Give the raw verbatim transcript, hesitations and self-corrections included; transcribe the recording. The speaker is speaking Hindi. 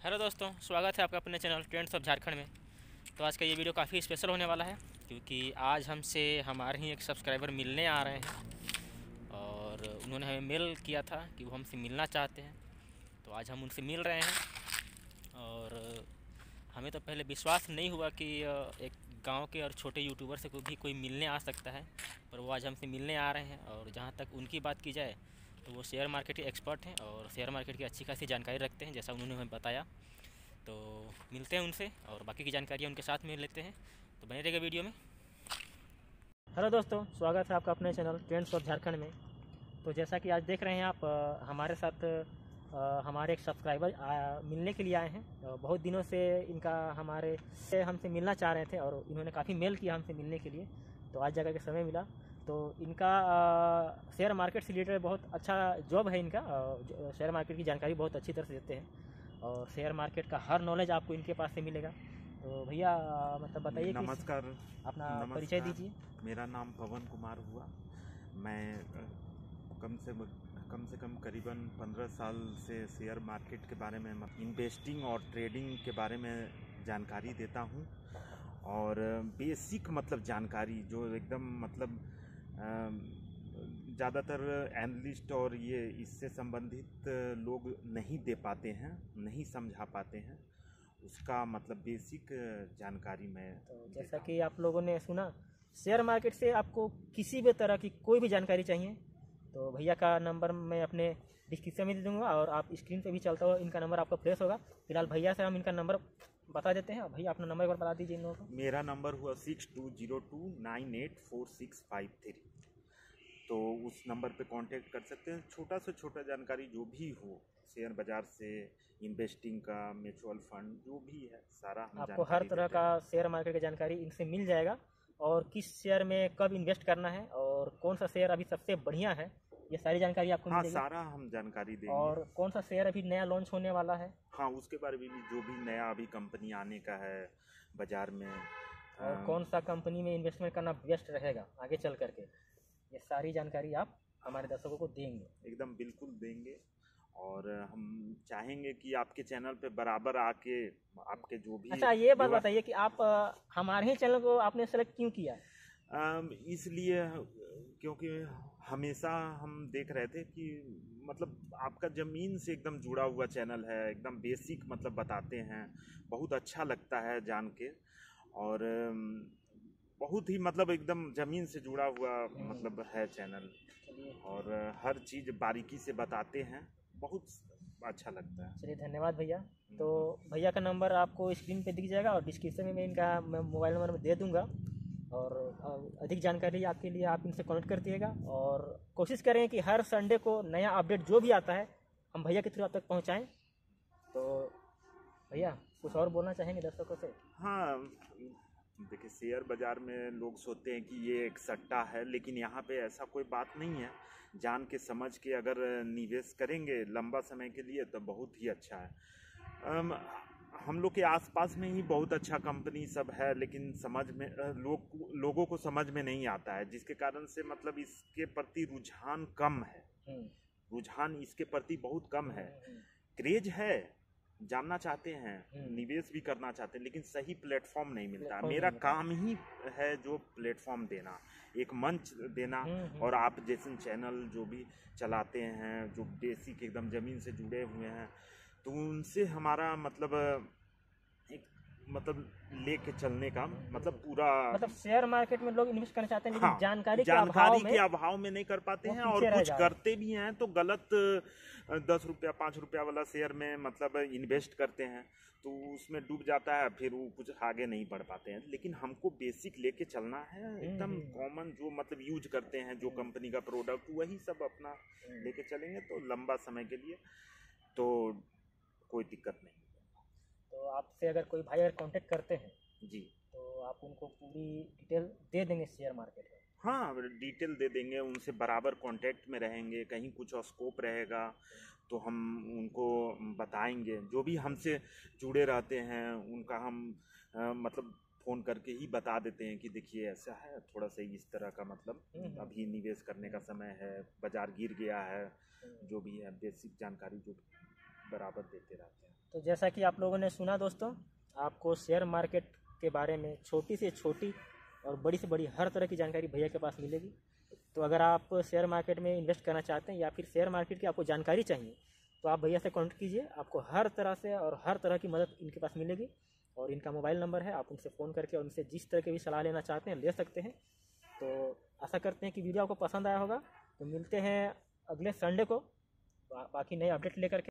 हेलो दोस्तों, स्वागत है आपका अपने चैनल ट्रेंड्स ऑफ झारखंड में। तो आज का ये वीडियो काफ़ी स्पेशल होने वाला है क्योंकि आज हमसे हमारे ही एक सब्सक्राइबर मिलने आ रहे हैं और उन्होंने हमें मेल किया था कि वो हमसे मिलना चाहते हैं। तो आज हम उनसे मिल रहे हैं और हमें तो पहले विश्वास नहीं हुआ कि एक गांव के और छोटे यूट्यूबर से कोई भी कोई मिलने आ सकता है, पर वो आज हमसे मिलने आ रहे हैं। और जहाँ तक उनकी बात की जाए तो वो शेयर मार्केट के एक्सपर्ट हैं और शेयर मार्केट की अच्छी खासी जानकारी रखते हैं, जैसा उन्होंने हमें बताया। तो मिलते हैं उनसे और बाकी की जानकारी उनके साथ में लेते हैं। तो बने रहेगा वीडियो में। हेलो दोस्तों, स्वागत है आपका अपने चैनल ट्रेंड्स ऑफ झारखंड में। तो जैसा कि आज देख रहे हैं आप, हमारे साथ आ, हमारे एक सब्सक्राइबर मिलने के लिए आए हैं। बहुत दिनों से इनका हमारे से हमसे मिलना चाह रहे थे और इन्होंने काफ़ी मेल किया हमसे मिलने के लिए। तो आज जगह के समय मिला। तो इनका शेयर मार्केट से रिलेटेड बहुत अच्छा जॉब है इनका। शेयर मार्केट की जानकारी बहुत अच्छी तरह से देते हैं और शेयर मार्केट का हर नॉलेज आपको इनके पास से मिलेगा। तो भैया मतलब बताइए कि नमस्कार। अपना नमस्कार, परिचय दीजिए। मेरा नाम पवन कुमार हुआ। मैं कम से कम से कम करीबन पंद्रह साल से शेयर मार्केट के बारे में, इन्वेस्टिंग और ट्रेडिंग के बारे में जानकारी देता हूँ। और बेसिक मतलब जानकारी जो एकदम मतलब ज़्यादातर एनालिस्ट और ये इससे संबंधित लोग नहीं दे पाते हैं, नहीं समझा पाते हैं, उसका मतलब बेसिक जानकारी मैं। तो जैसा कि आप लोगों ने सुना, शेयर मार्केट से आपको किसी भी तरह की कोई भी जानकारी चाहिए तो भैया का नंबर मैं अपने डिस्क्रिप्शन में दे दूंगा और आप स्क्रीन पे भी चलता हुआ इनका नंबर आपका प्लेस होगा। फिलहाल भैया से हम इनका नंबर बता देते हैं। भैया अपना नंबर एक बार बता दीजिए इन लोगों को। मेरा नंबर हुआ six two zero two nine eight four six five three. तो उस नंबर पे कांटेक्ट कर सकते हैं। छोटा से छोटा जानकारी जो भी हो शेयर बाजार से, इन्वेस्टिंग का, म्यूचुअल फंड जो भी है, सारा हम आपको हर तरह का शेयर मार्केट की जानकारी इनसे मिल जाएगा और किस शेयर में कब इन्वेस्ट करना है और कौन सा शेयर अभी सबसे बढ़िया है, ये सारी जानकारी आपको हाँ, मिलेगी। सारा हम जानकारी देंगे। और कौन सा शेयर अभी नया लॉन्च होने वाला है, हाँ, उसके बारे में भी, जो भी नया अभी कंपनी आने का है बाजार में, और कौन सा कंपनी में इन्वेस्टमेंट करना बेस्ट रहेगा आगे चल करके, ये सारी जानकारी आप हमारे दर्शकों को देंगे। एकदम बिल्कुल देंगे। और हम चाहेंगे कि आपके चैनल पे बराबर आके आपके जो भी। अच्छा, ये बात बताइए कि आप हमारे ही चैनल को आपने सेलेक्ट क्यों किया? इसलिए क्योंकि हमेशा हम देख रहे थे कि मतलब आपका ज़मीन से एकदम जुड़ा हुआ चैनल है, एकदम बेसिक मतलब बताते हैं, बहुत अच्छा लगता है जान के। और बहुत ही मतलब एकदम ज़मीन से जुड़ा हुआ मतलब है चैनल, और हर चीज़ बारीकी से बताते हैं, बहुत अच्छा लगता है। चलिए, धन्यवाद भैया। तो भैया का नंबर आपको स्क्रीन पे दिख जाएगा और डिस्क्रिप्शन में मैं इनका मैं मोबाइल नंबर में दे दूंगा। और अधिक जानकारी आपके लिए आप इनसे कनेक्ट करतिएगा और कोशिश करें कि हर संडे को नया अपडेट जो भी आता है हम भैया के थ्रू आप तक पहुँचाएँ। तो भैया कुछ और बोलना चाहेंगे दर्शकों से? हाँ, देखिए, शेयर बाज़ार में लोग सोचते हैं कि ये एक सट्टा है, लेकिन यहाँ पे ऐसा कोई बात नहीं है। जान के समझ के अगर निवेश करेंगे लंबा समय के लिए तो बहुत ही अच्छा है। अम, हम लोग के आसपास में ही बहुत अच्छा कंपनी सब है, लेकिन समझ में लोग लोगों को समझ में नहीं आता है, जिसके कारण से मतलब इसके प्रति रुझान कम है। रुझान इसके प्रति बहुत कम है। क्रेज है, जानना चाहते हैं, निवेश भी करना चाहते हैं, लेकिन सही प्लेटफॉर्म नहीं मिलता। मेरा काम ही है जो प्लेटफॉर्म देना, एक मंच देना। और आप जैसे चैनल जो भी चलाते हैं, जो बेसिक एकदम ज़मीन से जुड़े हुए हैं, तो उनसे हमारा मतलब एक मतलब लेके चलने का मतलब पूरा मतलब शेयर मार्केट में लोग इन्वेस्ट करना चाहते हैं, लेकिन हाँ, जानकारी, जानकारी के के अभाव में नहीं कर पाते हैं, और कुछ करते भी हैं तो गलत दस रुपया पाँच रुपया वाला शेयर में मतलब इन्वेस्ट करते हैं, तो उसमें डूब जाता है, फिर वो कुछ आगे नहीं बढ़ पाते हैं। लेकिन हमको बेसिक लेके चलना है, एकदम कॉमन जो मतलब यूज करते हैं, जो कंपनी का प्रोडक्ट, वही सब अपना लेके चलेंगे तो लंबा समय के लिए तो कोई दिक्कत नहीं। तो आपसे अगर कोई भाई अगर कांटेक्ट करते हैं जी, तो आप उनको पूरी डिटेल दे देंगे शेयर मार्केट में? हाँ, डिटेल दे देंगे, उनसे बराबर कांटेक्ट में रहेंगे। कहीं कुछ स्कोप रहेगा तो हम उनको बताएंगे। जो भी हमसे जुड़े रहते हैं उनका हम आ, मतलब फ़ोन करके ही बता देते हैं कि देखिए ऐसा है, थोड़ा सा इस तरह का मतलब अभी निवेश करने का समय है, बाज़ार गिर गया है, जो भी है बेसिक जानकारी जो बराबर देते रहते हैं। तो जैसा कि आप लोगों ने सुना दोस्तों, आपको शेयर मार्केट के बारे में छोटी से छोटी और बड़ी से बड़ी हर तरह की जानकारी भैया के पास मिलेगी। तो अगर आप शेयर मार्केट में इन्वेस्ट करना चाहते हैं या फिर शेयर मार्केट की आपको जानकारी चाहिए तो आप भैया से कॉन्टेक्ट कीजिए, आपको हर तरह से और हर तरह की मदद इनके पास मिलेगी। और इनका मोबाइल नंबर है, आप उनसे फ़ोन करके और उनसे जिस तरह की भी सलाह लेना चाहते हैं ले सकते हैं। तो आशा करते हैं कि वीडियो आपको पसंद आया होगा। तो मिलते हैं अगले संडे को बाकी नए अपडेट लेकर के।